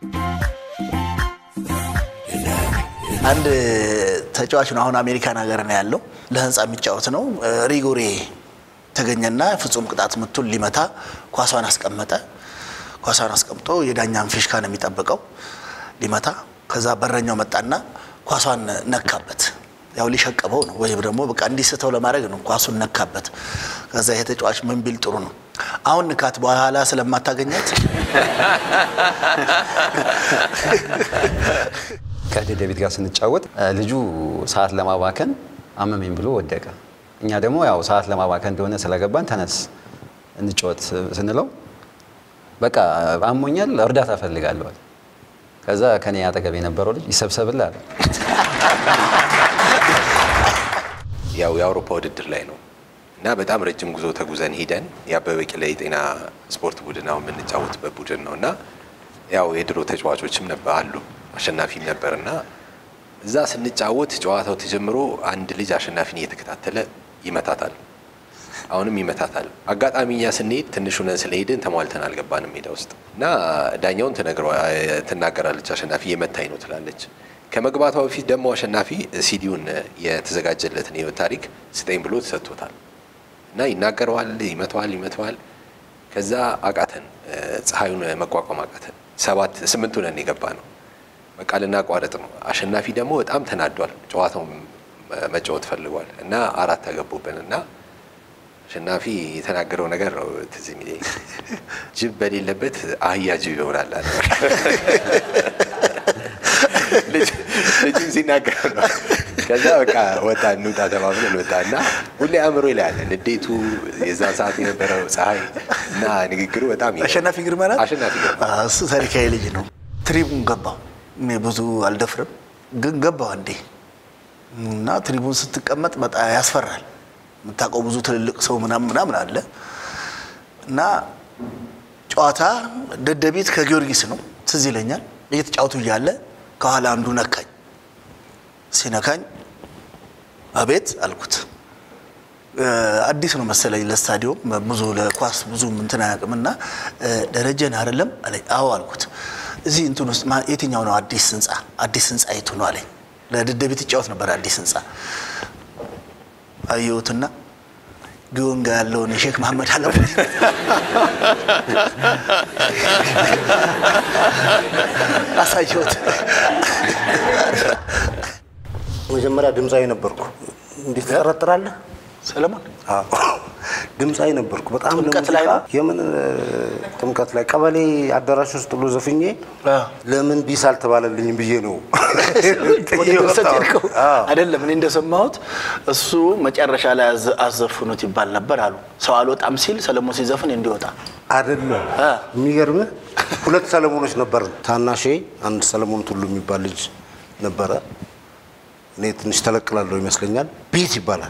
አንድ ተጫዋች ነው አሁን አሜሪካን ሀገር ነው ያለው ለህንጻ የሚጫወት ነው ሪጎሬ ተገኘና ፍጹም ቅጣት ምቱን ሊመታ ኳሷን አስቀምጦ የዳኛን ፊሽካ ነው የሚጠብቀው ሊመታ ከዛ በረኛው መጣና ኳሷን ነካበት ያው ሊሸቀበው ነው ወይ ደግሞ በቃ እንዲስተው ለማድረግ ነው ኳሱን ነካበት ከዛ የተጫዋች ምን ቢል ጥሩ ነው አሁን ንካት በኋላ ስለማታገኘት ከደደቢት ጋር ስንጫወት ልጁ ሰዓት ለማባከን አመመኝ ብሎ ወደቀ እኛ ደግሞ ያው ሰዓት ለማባከን እንደሆነ ስለገባን ተነስ እንጫወት ስንለው በቃ አሞኛል እርዳታ ፈልጋለሁ ከዛ ከኔ ያጠገብ የነበረው ልጅ ይሰብሰብልህ አለ ያው የአውሮፓ ውድድር ላይ ነው እና በጣም ረጅም ጉዞ ተጉዘን ሄደን ያበበ ቢቂላ የጤና ስፖርት ቡድን አሁን የምንጫወትበት ቡድን ነውና ያው የድሮ ተጫዋቾችም አሉ አሸናፊም ነበርና እዛ ስንጫወት ጨዋታው ተጀምሮ አንድ ልጅ አሸናፊን እየተከታተለ ይመታታል አሁንም ይመታታል አጋጣሚኛ ስንሄድ ትንሽ ሆነን ስለሄድን ተሟልተን አልገባንም ሜዳ ውስጥ እና ዳኛውን ትናገራለች አሸናፊ የመታኝ ነው ትላለች ከመግባቷ በፊት ደግሞ አሸናፊ ሲዲውን የተዘጋጀለትን የህይወት ታሪክ ስጠኝ ብሎ ተሰጥቶታል እና ይናገረዋል ይመታዋል ከዛ አቃተን ፀሐዩን መቋቋም አቃተን 8 ሆነን የገባ ነው በቃ ልናቋርጥ ነው አሸናፊ ደግሞ በጣም ተናዷል ጨዋታው መጫወት ፈልጓል እና 4 ተገቡብንና አሸናፊ የተናገረው ነገር ነው ትዝ የሚለኝ ጅብ በሌለበት አህያ ጅብ ይሆናል አለ ልጅ ሲናገር ነው ከዛ በቃ ወጣ እንውጣ ተባብለን ወጣና ሁሌ አእምሮ ይላል እንዴቱ የዛ ሰዓት የነበረው ፀሐይ እና ንግግሩ በጣም አሸናፊ ግርማ እሱ ታሪካዊ ልጅ ነው ትሪቡን ገባው ብዙ አልደፍርም ግን ገባው አንዴ እና ትሪቡን ስትቀመጥ በጣም ያስፈራል መታቀው ብዙ ትልልቅ ሰው ምናምን አለ እና ጨዋታ ደደቢት ከጊዮርጊስ ነው ትዝ ይለኛል እየተጫወቱ ይያለ ከኋላ አንዱ ነካኝ ሲነካኝ አቤት አልኩት አዲስ ነው መሰለኝ ለስታዲዮም ብዙ ለኳስ ብዙ እንትና ያቅምና ደረጀን አይደለም አለኝ አዎ አልኩት እዚህ እንትን ውስጥ የትኛው ነው አዲስ ህንጻ የቱ ነው አለኝ ለደደቢት ይጫወት ነበር አዲስ ህንጻ አየሁትና ጊዮንጋ ያለው ሼክ መሐመድ አለሙ አሳየሁት መጀመሪያ ድምጻዊ ነበርኩ እንዴት ተጠራጥራለህ ሰለሞን ድምጻዊ ነበርኩ በጣም የምን ጥምቀት ላይ ቀበሌ አዳራሽ ውስጥ ብሎ ዘፍኜ ለምን ቢሳል ተባለልኝ ብዬ ነው አይደለም እኔ እንደሰማሁት እሱ መጨረሻ ላይ አዘፍኑት ይባል ነበር አሉ ሰው አልወጣም ሲል ሰለሞን ሲዘፍን እንዲወጣ አይደለም የሚገርምህ ሁለት ሰለሞኖች ነበር ታናሼ አንድ ሰለሞን ሁሉ የሚባል ልጅ ነበር እኔ ትንሽ ተለቅላለሁ ይመስለኛል ቤት ይባላል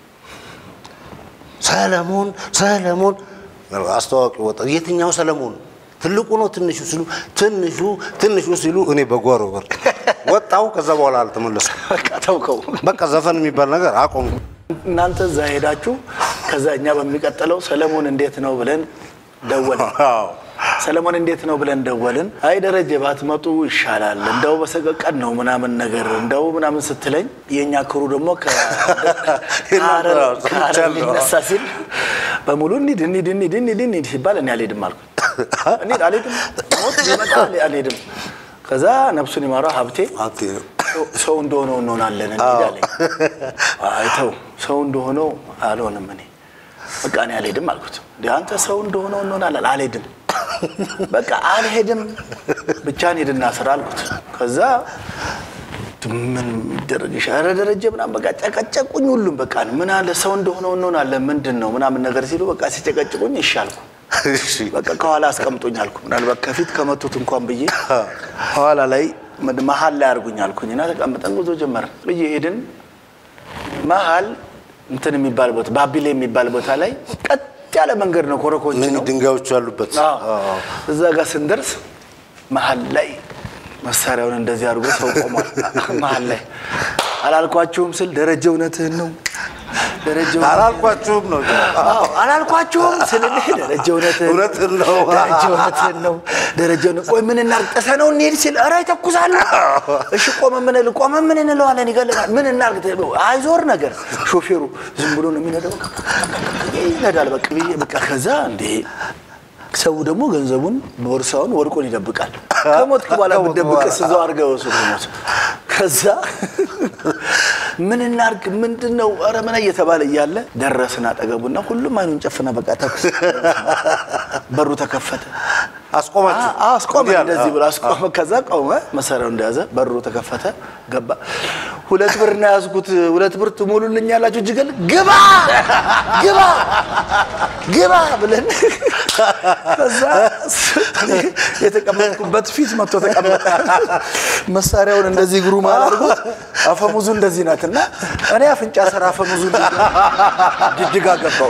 ሰለሞን አስተዋቂ ወጣ የትኛው ሰለሞን ትልቁ ነው ትንሹ ሲሉ እኔ በጓሮ በር ወጣው ከዛ በኋላ አልተመለስኩም በቃ ተውከው በቃ ዘፈን የሚባል ነገር አቆምኩ እናንተ ዛሄዳችሁ ከዛኛ በሚቀጥለው ሰለሞን እንዴት ነው ብለን ደወልን ሰለሞን እንዴት ነው ብለን ደወልን አይ ደረጀ ባትመጡ ይሻላል እንደው በሰቀቀን ነው ምናምን ነገር እንደው ምናምን ስትለኝ የኛ ክሩ ደግሞ ከአረር ነሳሲል በሙሉ እንሂድ ሲባል እኔ አልሄድም አልኩ እኔ አልሄድም ሞት ይመጣል አልሄድም ከዛ ነፍሱን ይማራ ሀብቴ ሰው እንደሆነው እንሆናለን እንዲዳለኝ አይተው ሰው እንደሆነው አልሆነም እኔ በቃ እኔ አልሄድም አልኩት አንተ ሰው እንደሆነው እንሆናለን አልሄድም በቃ አልሄድም ብቻን ሄድና ስራ አልኩት ከዛ ምን ይደረግሽ አረ ደረጀ ምናምን በቃ ጨቀጨቁኝ ሁሉም በቃ ምን አለ ሰው እንደሆነው እንሆናለን ምንድነው ምናምን ነገር ሲሉ በቃ ሲጨቀጭቁኝ ይሻልኩ በቃ ከኋላ አስቀምጡኝ አልኩ ምናልባት ከፊት ከመቱት እንኳን ብዬ ኋላ ላይ መሃል ላይ አርጉኝ አልኩኝና ተቀምጠን ጉዞ ጀመረ በየሄድን መሃል እንትን የሚባል ቦታ ባቢሌ የሚባል ቦታ ላይ ቀጥ ያለ መንገድ ነው ኮረኮንች ነው ድንጋዮች ያሉበት እዛ ጋር ስንደርስ መሃል ላይ መሳሪያውን እንደዚህ አድርጎ ሰው ቆሟል መሃል ላይ አላልኳችሁም ስል ደረጀ እውነትህን ነው ደረጃው አላልኳችሁም ነው አላልኳችሁም ስለዚህ ደረጃው ነው ደረጃው ቆይ ምን እናርግ ተሰነው እንሂድ ሲል ኧረ ይተኩሳል እሺ ቆመ ምን እንለዋለን ይገለናል ምን እናርግ አይዞር ነገር ሾፌሩ ዝም ብሎ ነው የሚነዳው ይነዳል በቃ ከዛ እንዴ ሰው ደግሞ ገንዘቡን ቦርሳውን ወርቆን ይደብቃል ከሞት በኋላ በደብቀስ ዘው አርገው ወሰዱት ከዛ ምን እናርግ ምንድነው ኧረ ምን እየተባለ ይያለ ደረስና አጠገቡና ሁሉም አይኑን ጨፍና በቃ ተኩስ በሩ ተከፈተ አስቆመ እንደዚህ ብሎ አስቆመ ከዛ ቆመ መሰረው እንደያዘ በሩ ተከፈተ ገባ 2 ብር ነው ያዝኩት 2 ብር ትሞሉልኛላችሁ ጅገል ግባ ብለን ከዛ የተቀመጥኩበት ፊት መጥቶ ተቀመጠ መሳሪያውን እንደዚህ ግሩ ማላርጉት አፈሙዙ እንደዚህ ናትና እኔ አፍንጫ ሰራ አፈሙዙ ድድጋ ገባው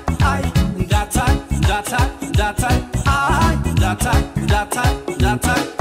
that time